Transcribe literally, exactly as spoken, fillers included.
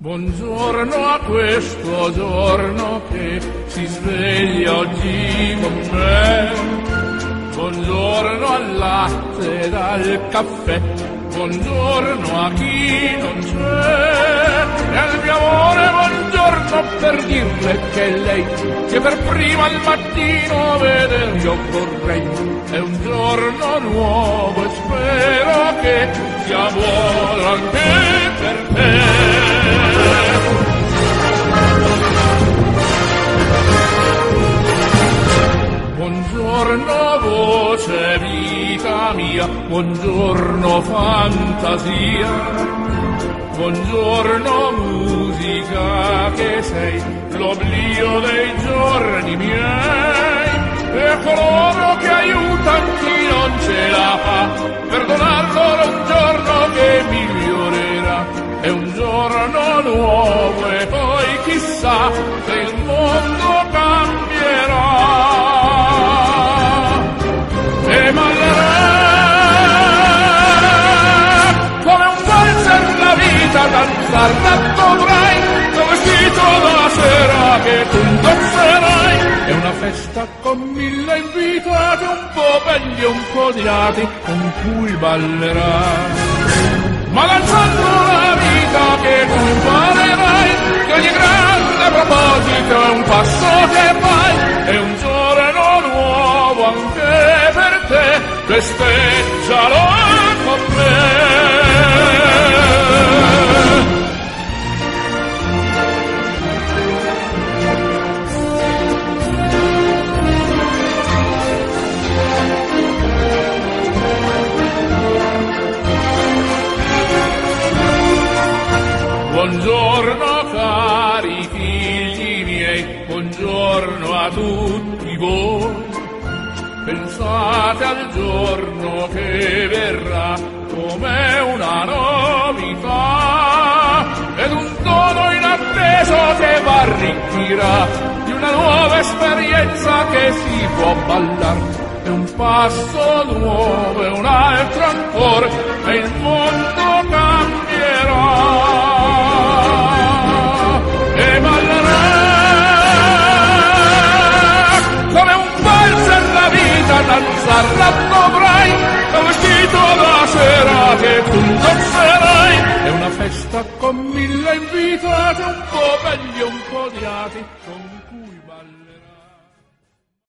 Buongiorno a questo giorno che si sveglia oggi con me. Buongiorno al latte ed al caffè. Buongiorno a chi non c'è. E al mio amore buongiorno per dirle che lei, che per prima al mattino veder io vorrei. È un giorno nuovo e spero che sia buono anche per te. Buongiorno voce vita mia, buongiorno fantasia, buongiorno musica che sei l'oblio dei giorni miei, e coloro che aiutan chi non ce la fa, perdonar loro un giorno che migliorerà. È un giorno nuovo e poi chissà se il mondo cambierà. E ballerà come un valzer la vita, danzar la dovrai, tuo vestito da sera che tu indosserai. È una festa con mille invitati, un po' belli e un po' odiati, con cui ballerai. Ma danzando la vita che tu imparerai, che ogni grande proposito è un passo che fai. È un giorno nuovo anche per te, festeggialo con me. Buongiorno cari figli miei, buongiorno a tutti voi. Pensate al giorno che verrà come una novità, ed un dono inatteso che v'arricchirà di una nuova esperienza che si può ballar. È un passo nuovo e un altro ancora, e il mondo cambierà. E ballerà come un valzer la vita, danzarla dovrai, un vestito da sera che tu indosserai. È una festa con mille invitati, un po' belli e un po' odiati, con cui ballerai.